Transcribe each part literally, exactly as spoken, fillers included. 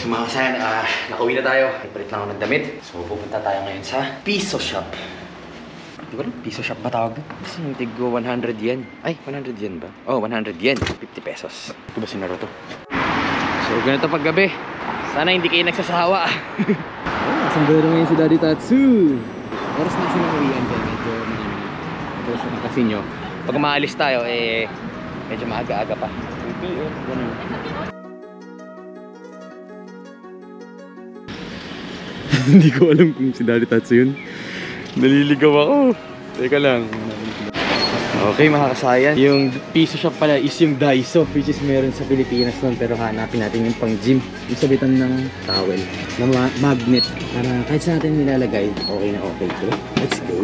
So mga kasayan, uh, nakauwi na tayo. Ipalit lang ako ng damit. So pupunta tayo ngayon sa Piso Shop. Di ba lang? Piso Shop ba tawag doon? Kasi yung tiggo one hundred yen. Ay, one hundred yen ba? Oh, one hundred yen. fifty pesos. Ito ba sinaro to? So ganito paggabi. Sana hindi kayo nagsasawa. Oh, sandero ngayon si Daddy Tatsu. Oras na siya nakuwian kaya medyo tapos na kasi nyo. Pag maalis tayo, eh medyo maaga-aga pa. Okay, oh, ganun. Hindi ko alam kung si Daddy Tatsu yun. Naliligaw ako. Teka lang. Okay mga kasayan, yung Piso Shop pala is yung Daiso, which is meron sa Pilipinas nun, pero hanapin natin yung pang gym. Yung sabitan ng towel na ma magnet para kahit sa natin nilalagay, okay na okay. So, let's go.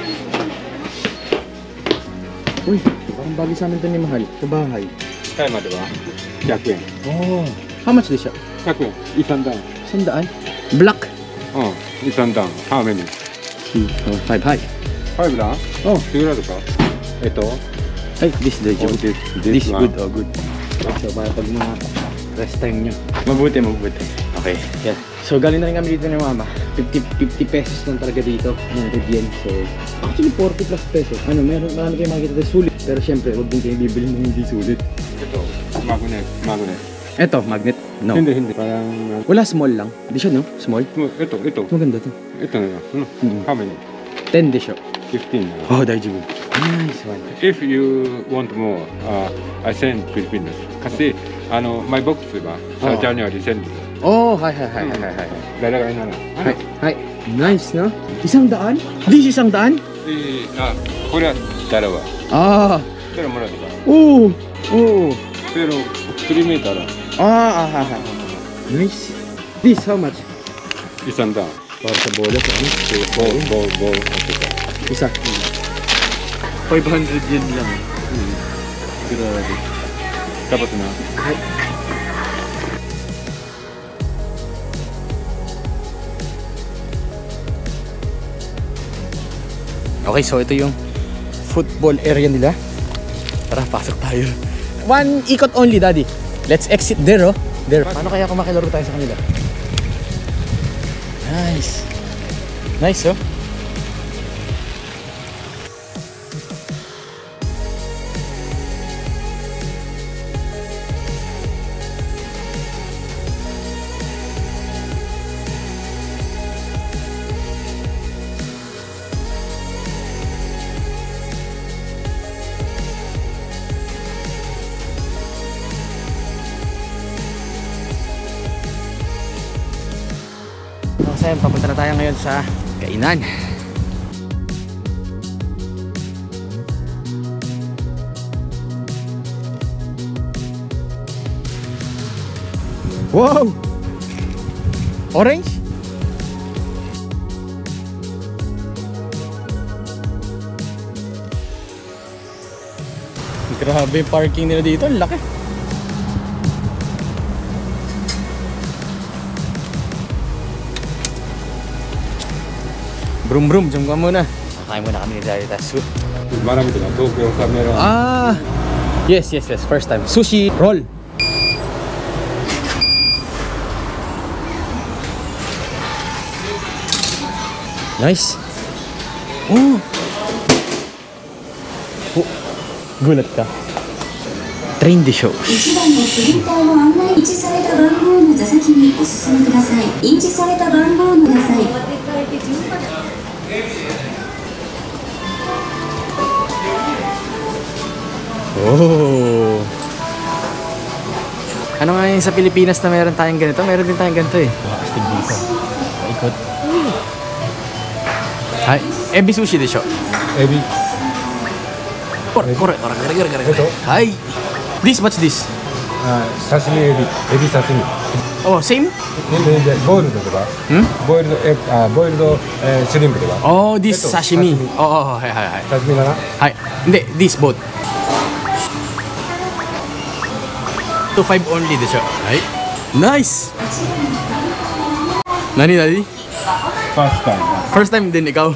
Uy, parang bagay sa amin ito ni Mahal sa bahay. Kaya ma diba? one hundred yen. Oh, how much this shop? one hundred yen. Isan down. Sandaan? Black? Oh, isan down. How many? Oh, five high. five down? Oh. Sigurado ka? Ito? Ay, this the job. Oh, this, This, this one. good, oh good. So, para pag mga rest time nyo. Mabuti, mabuti. Okay, yan. So, galing na rin kami dito ni Mama. fifty pesos lang talaga dito. one hundred yen. So, actually, forty plus pesos. Ano, meron, marami kayo makikita tayo sulit. Pero syempre, huwag din kayo bibili ng hindi sulit. Ito, magnet, magnet. Eto, magnet? No. Hindi, hindi. Parang... Wala, small lang. Di siya, no? Small? Ito, ito. Maganda to. Ito na lang. No? Hmm. How many? ten di siya. fifteen. Oh, daijoubu. Nice one. If you want more, uh, I send Philippines. Kasi, ano, my box ba? Sa Oh. January send. Oh, hi, hi, hi, hi, hi, hi. Lalagay na lang. Hi, hi. Nice, no? Isang daan? This isang daan? Eh, ah, kore dalawa. Ah. Pero mura diba? Oo. Oo. Pero, three meter lang. Ah, ah, ah, ah. Nice. This, how much? Isan down. Para sa bola, sa ano? Ball, ball, ball. Okay. Isa. five hundred yen lang. Hmm. Grabe. Dapat na. Hi. Okay, so ito yung football area nila. Tara, pasok tayo. One ikot only, Daddy. Let's exit there, oh. There. Paano kaya kung makilaro tayo sa kanila? Nice. Nice, oh. Kasi papunta na tayo ngayon sa kainan. Wow! Orange? Grabe yung parking nila dito, ang laki. Brum brum, jam ka muna. Kakain muna kami ni Daddy Tatsu. Marami ito na. Tokyo sa meron. Ah! Yes, yes, yes. First time. Sushi roll. Nice. Oh! Oh! Gulat ka. Train the shows. いちばんのフリーターの案内、印字された番号の座席にお進みください。印字された番号のください。Oh. Ano nga yun sa Pilipinas na meron tayong ganito? Meron din tayong ganito eh. Astig dito. Ikot. Hi. Ebi sushi de sho. Ebi. Kore, kore, kore, kore, kore, kore, kore. Hi. This, what's this? Ah, sashimi ebi. Ebi sashimi. Oh, same? Hindi, hindi. Boiled diba? Hmm? Boiled egg, ah, boiled eh, shrimp diba? Oh, this Ito, sashimi. sashimi. Oh, oh, hi, hi, hi. Sashimi na lang? Hi. Hindi, this both. two five only de sho. Hi. Nice. Nani, nani? First time. First time din ikaw.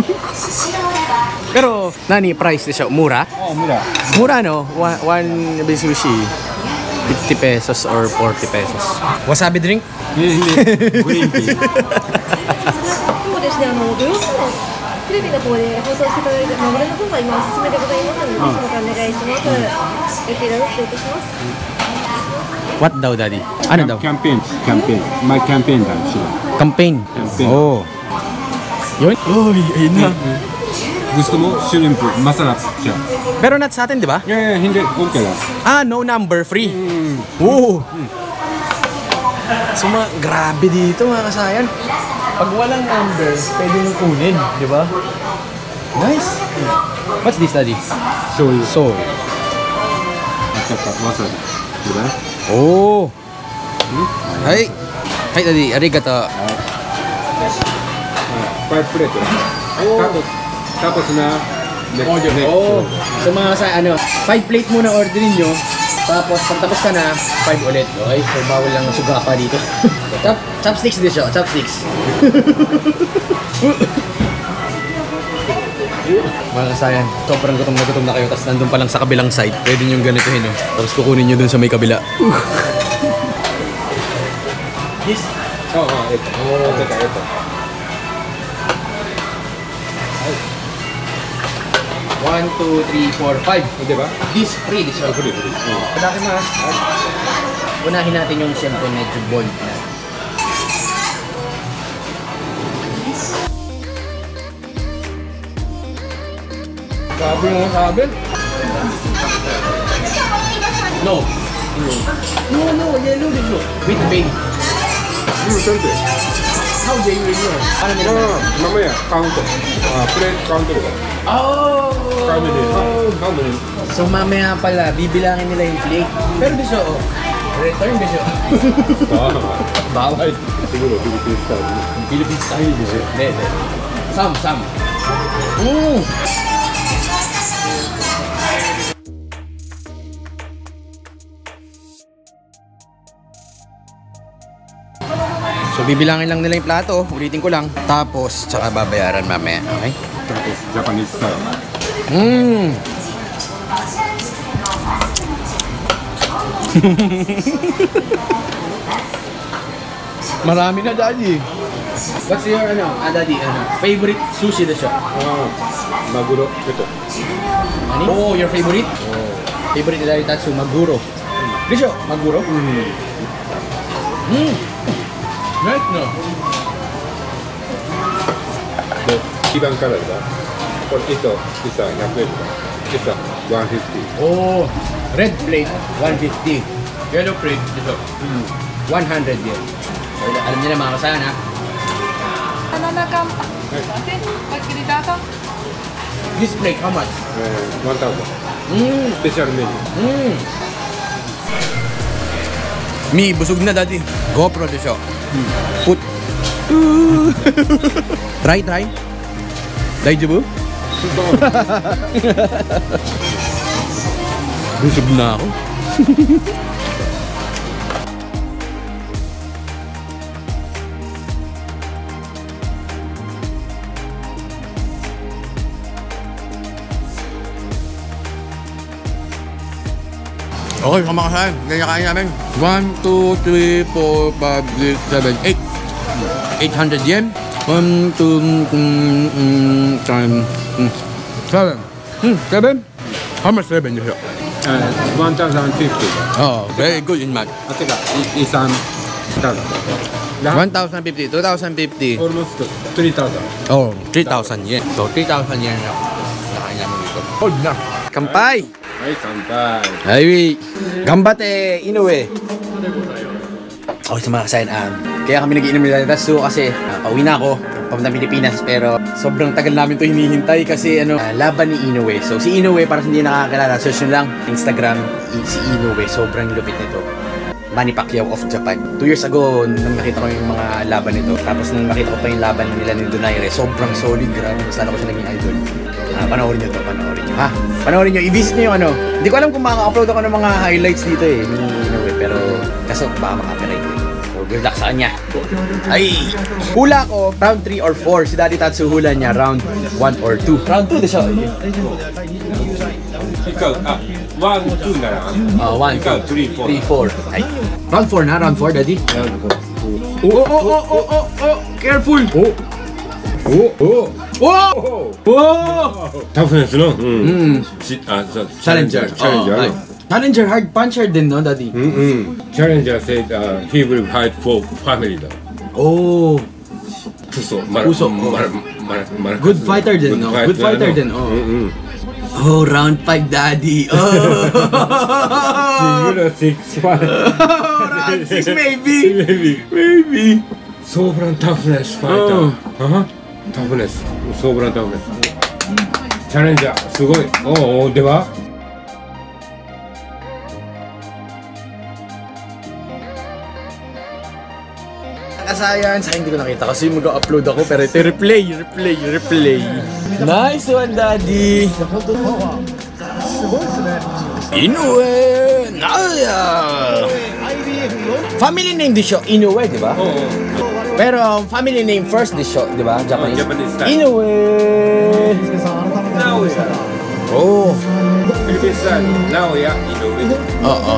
Pero, nani, price de sho? Mura? Oh, mura. Mura, no? One, one ebi sushi. fifty pesos or forty pesos. Wasabi drink? いえいえ、グリーンティー。 そうですね、あの土曜日のテレビの方で放送していただいて、まあ、俺の方が今おすすめでございますので、ぜひまたお願いします。よければお願いいたします。 What daw, Daddy? Ano daw? Campaign, campaign. My campaign daw sila. Campaign. Campaign. Oh. Yun? Uy, ayun na. Gusto mo? Shrimp, masarap siya. Pero not sa atin, di ba? Yeah, yeah, hindi. Okay lang. Ah, no number, free. Mm. Oo. So, mga, grabe dito mga kasayan. Pag walang number, pwede nyo kunin, di ba? Nice. What's this, Daddy? Soy. Soy. At saka wasabi. Di ba? Oh. Ay. Ay, Daddy, arigato. Five plate. Tapos, tapos na next, next. Oh. So, mga kasayan, ano, five plate muna orderin nyo. Tapos, pag tapos ka na, five ulit. Okay? So, bawal lang suga pa dito. Chop, chopsticks din siya. Chopsticks. Mga kasayan, sobrang gutom na gutom na kayo. Tapos nandun pa lang sa kabilang side. Pwede nyo ganituhin, no? Tapos kukunin nyo dun sa may kabila. This? Oo, oh, ito. Oh. At saka ito. One, two, three, four, five. Di ba? This free, this one. Free, free. Oh. Malaki mas. Unahin natin yung siyempre medyo bold na. Sabi mo sabi? No. No, no, yellow din mo. With the baby. Hmm, siyempre. How genuine yun? Ano No, nila? no, no. Mamaya, count. Ah, plate count ko. Oh! How many? How many? So mamaya pala, bibilangin nila yung plate. Pero di siya, oh. Return di siya. Ah, Bawal. siguro, Philippine style. Philippine style di siya. Hindi, hindi. Sam, Sam. Mm! So bibilangin lang nila yung plato, ulitin ko lang. Tapos, tsaka babayaran mamaya, okay? Tapos, Japanese style. Mmm! Marami na, Daddy. What's your, ano, ah, Daddy, ano, favorite sushi na siya? Ah, maguro. Ito. Ano? Oh, your favorite? Oh. Favorite ni Daddy Tatsu, maguro. Di siya, maguro? Mm. Mmm! Nice, no? で、一番辛いだ。これ、ito, isa, ひゃくえんだ。isa, one fifty. Oh, red plate, one fifty. Yellow plate, dito, one hundred yen. So, alam niyo na mga kasayan, ha? This plate, how much? えー、one thousand. Mmm! スペシャルメニュー。 Mmm! Mi, busog na, Daddy. GoPro di siya. Put. Try, try. Daijoubu? Busog na ako. Okay, sama ka saan. Ganyan kain namin. one, two, three, four, five, six, seven, eight. eight hundred yen. one, two, mm, mm, ten, mm, seven. Hmm, seven? How much seven yun? えー、one thousand fifty. Oh, very good in math. あ、てか、い、isan thousand. one thousand fifty, two thousand fifty. Almost three thousand. Oh, three thousand yen. So, three thousand yen na. Nakain namin dito. Hold na. Kampay! はい、乾杯。 Ay, gambate, Inoue. Okay, sa mga kasayan, um, kaya kami nag-iinom nila Tatsu kasi uh, pauwi na ako papunta Pilipinas pero sobrang tagal namin to hinihintay kasi ano, uh, laban ni Inoue. So si Inoue, para hindi nakakilala, search nyo lang Instagram, si Inoue, sobrang lupit nito. Manny Pacquiao of Japan. Two years ago, nung nakita ko yung mga laban nito, tapos nung nakita ko pa yung laban nila ni Donaire, sobrang solid, grabe. Mas lalo ko siya naging idol. Ah, panoorin nyo to, panoorin nyo. Ha? Panoorin nyo, i-visit nyo yung ano. Hindi ko alam kung makaka-upload ako ng mga highlights dito eh, ni Inoue, pero kaso baka maka-copyright eh. So, good luck sa kanya. Ay! Hula ko, round three or four. Si Daddy Tatsu hula niya, round one or two. Round two, di siya. Ikaw, ah, ワン、ツーなら、 Ah, one, two, three, four. three, four. Ay. Round four na, round four, daddy. Oh, oh, oh, oh, oh, oh, careful! Oh! おお Oh! Oh! タフネスの、うんうんしあそう Challenger. チャレンジャー Oh, ay. Challenger, hard puncher din, no, daddy? うんうんチャレンジャー said、uh, he will fight for family だ Oh! プソマラ Puso, マラ oh. マラマラ Good fighter din, no? Good fighter din, う oh. んうん Oh, round five, daddy. Oh! シングルシックスファイ Round six, maybe. maybe Maybe. ソーブランタフネスファイター、あタフネスソーブランタフネスチャレンジャーすごいおおでは Nakasayan, sa hindi ko nakita kasi mag-upload ako pero ito replay, replay, replay. Nice one, daddy. Inoue Naya. Family name di siya Inoue, di ba? Oo Pero family name first di siya, di ba? Japanese. Japanese style. Inoue. Naoya Oh. Philippine style Naoya Inoue Oo.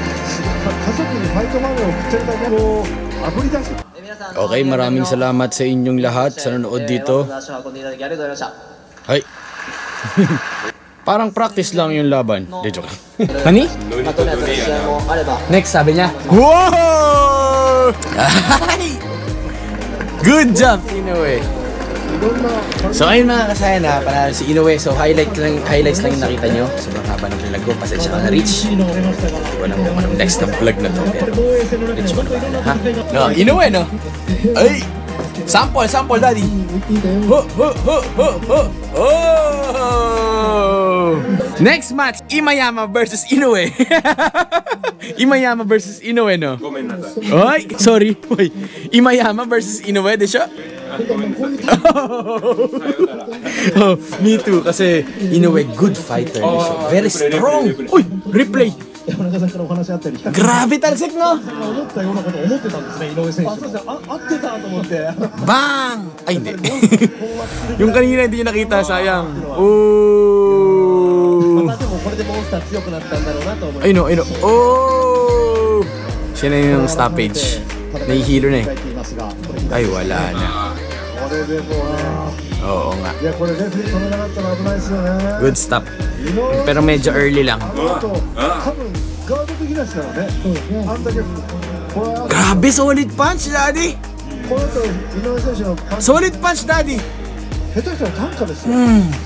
Okay, maraming salamat sa inyong lahat sa nanood dito. Ay. Parang practice lang yung laban. De joke. Hani? Next, sabi niya. Wow! Ay! Good job, Inoue. So ayun mga kasaya na, panalo si Inoue. So highlight lang, highlights lang yung nakita nyo. Sobrang haba ng vlog ko, pasensya ka na Rich. Hindi ko alam kung anong next na vlog na to. Pero Rich mo naman na, ha? No, Inoue, no? Ay! Sample, sample, daddy! Ho, ho, ho, ho, ho! Oh! Next match, Imayama versus Inoue. Imayama versus Inoue, no? ごめんなさい Ay, sorry. Uy, Imayama versus Inoue, di siya? ごめんなさい Oh, me too. Kasi Inoue, good fighter. di siya. Very strong. Uy, replay. Grabe talsik, no? Bang! Ay, hindi. Yung kanina hindi nyo nakita, sayang. Oh! Ay, no, ay, no. Oh! Siya na yung stoppage. Nahihilo na eh. Ay, wala na. Oo nga. Good stop. Pero medyo early lang. Grabe, solid punch, daddy! Solid punch, daddy! Mm.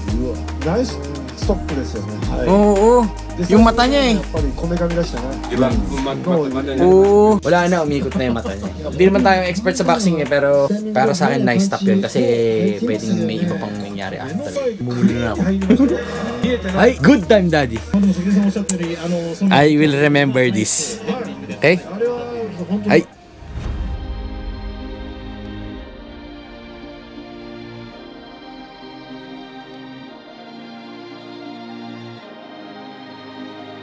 Oo, yung mata niya eh. Di ba? Mata niya Oo, wala na, umikot na yung mata niya. Hindi naman tayo expert sa boxing eh, pero para sa akin nice stop yun kasi pwedeng may iba pang nangyari after. Bumuli na ako. Ay, good time, daddy. I will remember this. Okay? Ay,